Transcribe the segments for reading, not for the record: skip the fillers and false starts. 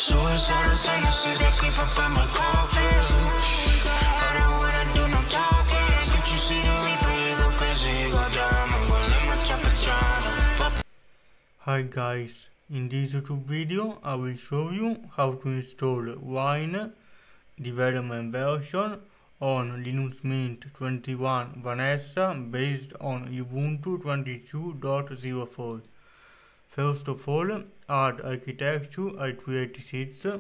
Suicidal tendencies that creep up in my coffin. I don't wanna do no talking. Can't you see the reaper? He go crazy, he go dumb. I'm gonna let my chopper drown. Hi guys, in this YouTube video I will show you how to install Wine development version on Linux Mint 21 Vanessa based on Ubuntu 22.04. First of all, add architecture i386.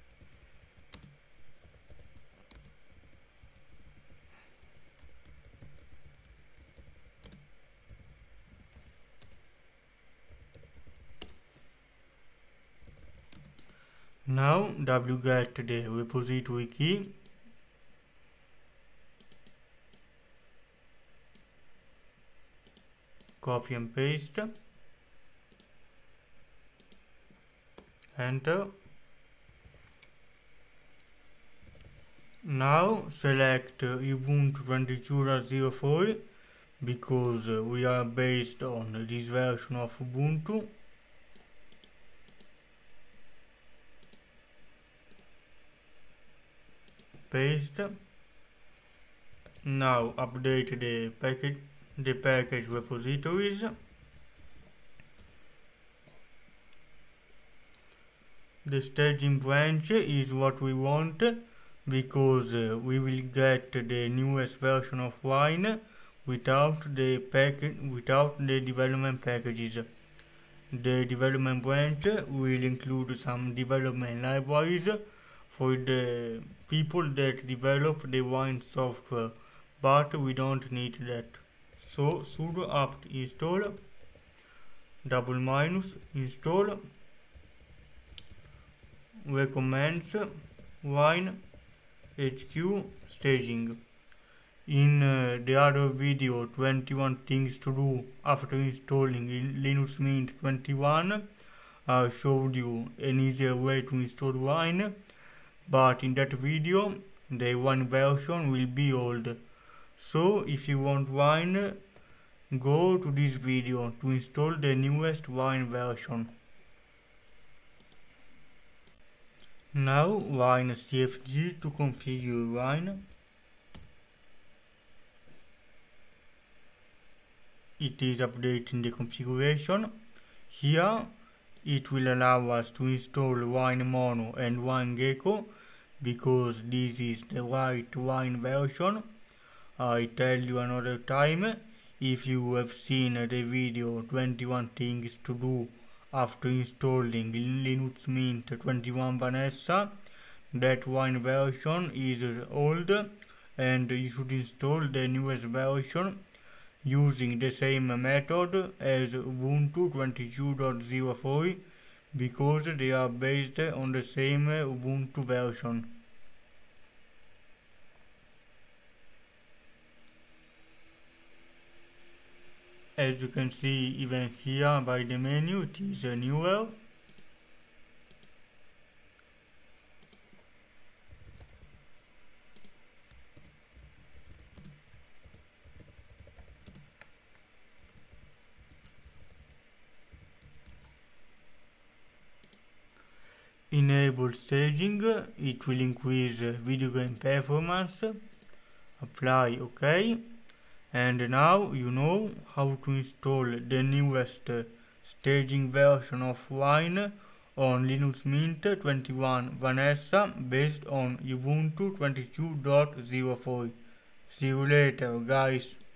Now wget the repository key, copy and paste, enter. Now select Ubuntu 22.04 because we are based on this version of Ubuntu. Paste. Now update the package repositories. The staging branch is what we want because we will get the newest version of Wine without the development packages. The development branch will include some development libraries for the people that develop the Wine software, but we don't need that. So sudo apt install -install recommends Wine HQ staging. In the other video 21 things to do after installing Linux Mint 21, I showed you an easier way to install Wine, but in that video the Wine version will be old. So if you want Wine, go to this video to install the newest Wine version. Now Wine CFG to configure Wine. It is updating the configuration. Here it will allow us to install Wine Mono and Wine Gecko because this is the right Wine version. I tell you another time, if you have seen the video 21 things to do after installing Linux Mint 21 Vanessa, that Wine version is old and you should install the newest version using the same method as Ubuntu 22.04 because they are based on the same Ubuntu version. As you can see even here by the menu, it is newer. Enable staging, it will increase video game performance. Apply OK. And now you know how to install the newest staging version of Wine on Linux Mint 21 Vanessa based on Ubuntu 22.04. See you later guys.